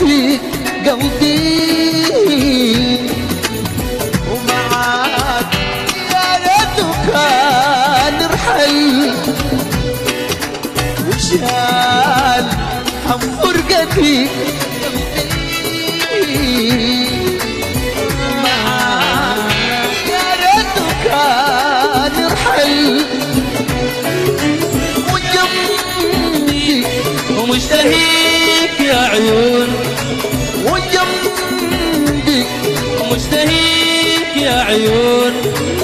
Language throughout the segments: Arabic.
في قلبي ومعاك يا ريت كان رحل وشال هم فرقتي معاك يا ريت كان رحل وجنبي ومشتهيك يا عيون وجنبي ومشتهيك يا عيون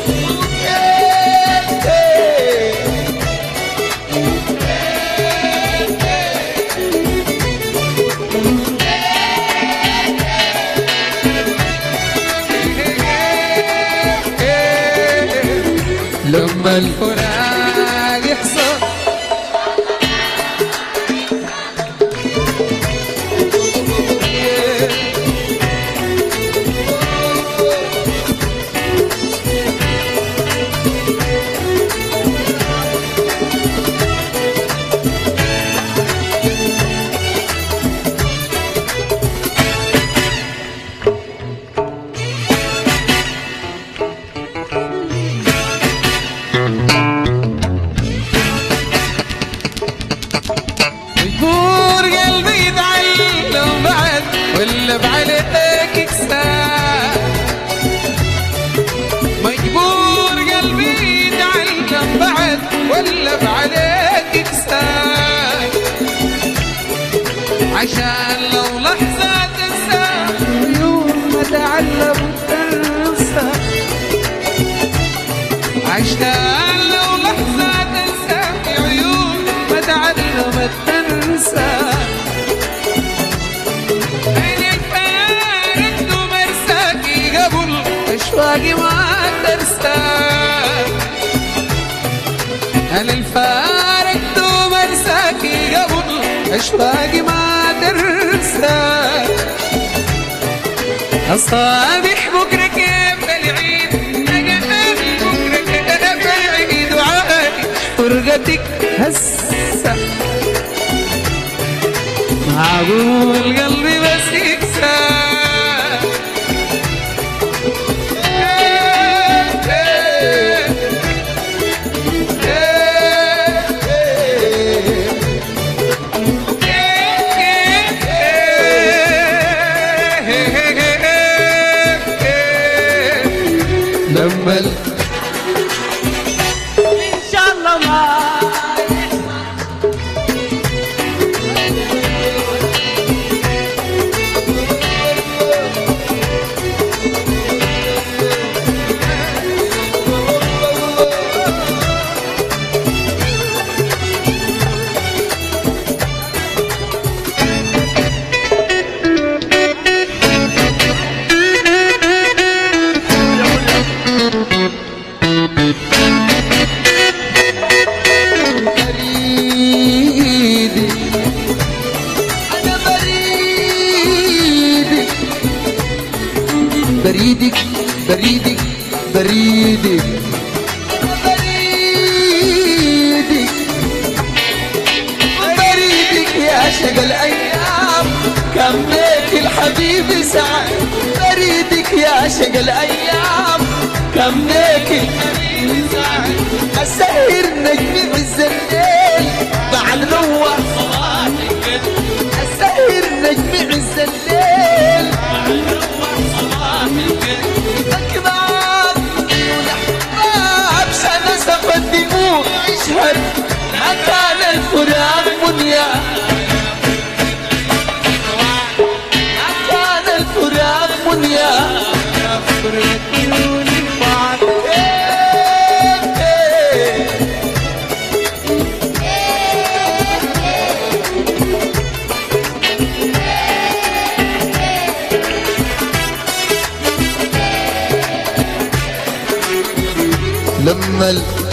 لما الفراق يحصل ولا بعليك يكسر مجبور قلبي يتعلم بعد ولا بعليك يكسر عشان لو لحظة تنسى يوم ما تعلم تنسى عشان لو لحظة تنسى عيون ما تعلمت تنسى أشواقي ما ترسى أنا الفارق دوم أرساكي قبل أشواقي ما ترسى الصبح بكرة كيف العيد نقابل بكرة كيف العيد وعادي فرقتك هسه معقول قلبي بس يكسر لما إن شاء الله ما بريدك بريدك بريدك بريدك بريدك يا شقى الأيام كم بيك الحبيب سعد بريدك يا شقى الأيام كم بيك الحبيب سعد أسهر نجمي بالزليل بعد نوع صلاتك أسهر نجمي بالزليل بعد نوع صلاتك أكبر ونحباب سنة سفت دموع يشهد ما كان الفراق منيا ما كان الفراق منيا فرقتوني بعد لما